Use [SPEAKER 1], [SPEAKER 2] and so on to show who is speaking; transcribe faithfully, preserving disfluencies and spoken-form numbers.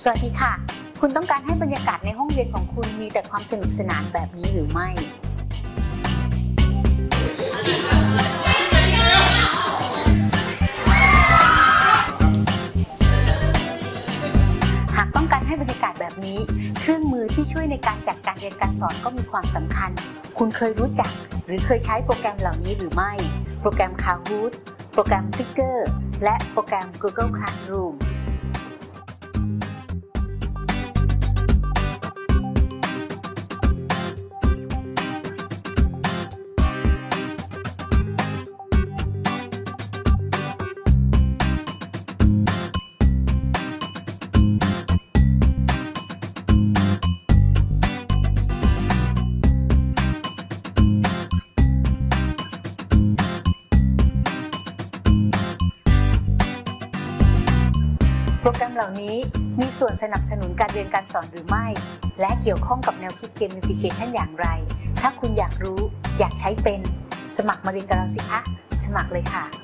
[SPEAKER 1] สวัสดีค่ะคุณต้องการให้บรรยากาศในห้องเรียนของคุณมีแต่ความสนุกสนานแบบนี้หรือไม่หากต้องการให้บรรยากาศแบบนี้เครื่องมือที่ช่วยในการจัดการเรียนการสอนก็มีความสำคัญคุณเคยรู้จักหรือเคยใช้โปรแกรมเหล่านี้หรือไม่โปรแกรม Kahoot โปรแกรม Flickr และโปรแกรม Google Classroomโปรแกรมเหล่านี้มีส่วนสนับสนุนการเรียนการสอนหรือไม่และเกี่ยวข้องกับแนวคิดเกมแอปพลิเคชันอย่างไรถ้าคุณอยากรู้อยากใช้เป็นสมัครมาเรียนกับเราสิคะสมัครเลยค่ะ